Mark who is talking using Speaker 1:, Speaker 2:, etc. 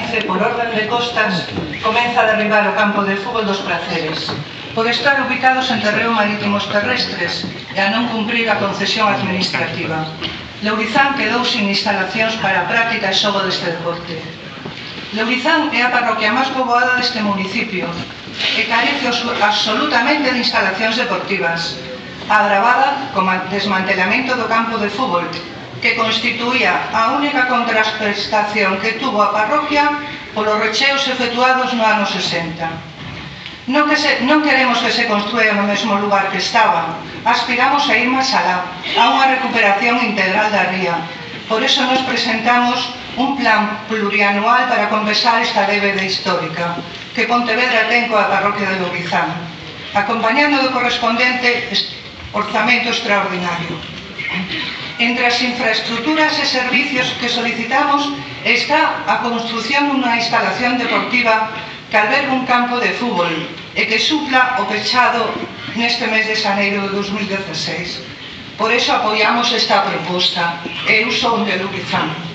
Speaker 1: Ence, por orden de costas, comeza a derribar o campo de fútbol dos Praceres, por estar ubicados en terreo marítimos terrestres e a non cumprir a concesión administrativa. Lourizán quedou sin instalacións para a práctica e xogo deste deporte. Lourizán é a parroquia máis poboada deste municipio e carece absolutamente de instalacións deportivas, agravada como desmantelamento do campo de fútbol, que constituía a única contraprestación que tuvo a parroquia polos recheos efectuados no ano 60. Non queremos que se construya no mesmo lugar que estaba, aspiramos a ir máis alá, a unha recuperación integral da ría. Por iso nos presentamos un plan plurianual para compensar esta débeda histórica que Pontevedra ten coa parroquia de Lourizán, acompañando do correspondente orzamento extraordinario. Entre as infraestructuras e servicios que solicitamos está a construción dunha instalación deportiva que albergue un campo de fútbol e que supla o pechado neste mes de xaneiro de 2016. Por iso apoiamos esta proposta e eu son de Lourizán.